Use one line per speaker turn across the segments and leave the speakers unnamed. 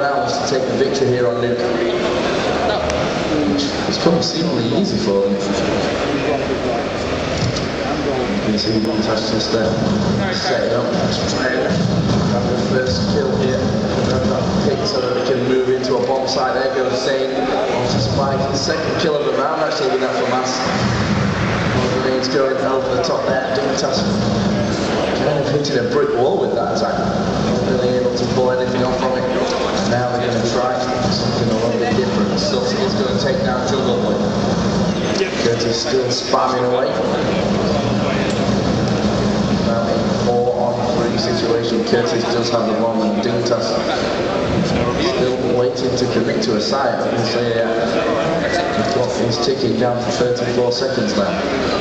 rounds to take the victory here on Nuke. It's come seemingly easy for them. You see Dignitas just there, set it up, trying to have the first kill here. Grab that pick so that they can move into a bomb site. There goes Zane onto Spike. The second kill of the round actually with that for Mass. Remains going over the top there. Dignitas kind of hitting a brick wall with that attack. Not really able to pull anything off from it. Now they're going to try something a little bit different. Silson is going to take down Jungle Boy. Curtis still spamming away. Now a 4-on-3 situation. Curtis does have the bomb and Dignitas still waiting to commit to a site. I can say the clock is ticking down to 34 seconds now.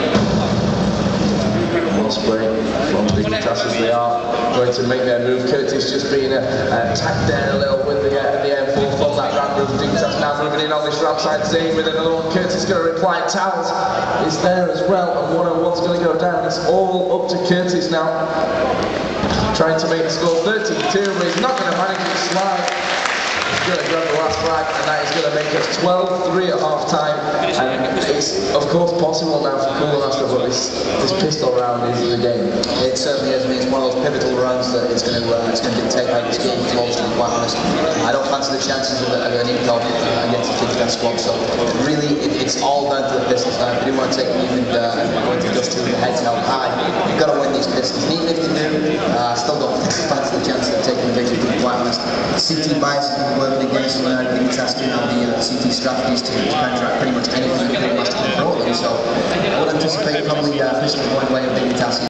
Spray from Dignitas as they are going to make their move. Curtis just being attacked there a little with the M4 from that ramp move. Dignitas now moving in on this ramp side. Zane with another one. Curtis going to reply. Towers is there as well, and 101's going to go down. It's all up to Curtis now. Trying to make the score 32, but he's not going to manage to slide. He's going to grab the last frag, and that is going to make us 12-3 at half time. And it's of course possible now for Coolmaster, but this pistol round is the game.
It certainly is. I mean, it's one of those pivotal rounds that it's going to dictate how this game flows, to be quite honest. I don't fancy the chances of an Intel against the Dignitas squad, so really it's all down to the pistols now. If you do want to take them even go into dust with the heads held high, you've got to win these pistols. And even if you do, still don't fancy the chances of taking the victory, to be quite honest. CT bias has been working against them now. Dignitas do have the CT strategies to counteract pretty much anything that Coolmaster can throw at them, so I would anticipate probably pistol going away with Dignitas.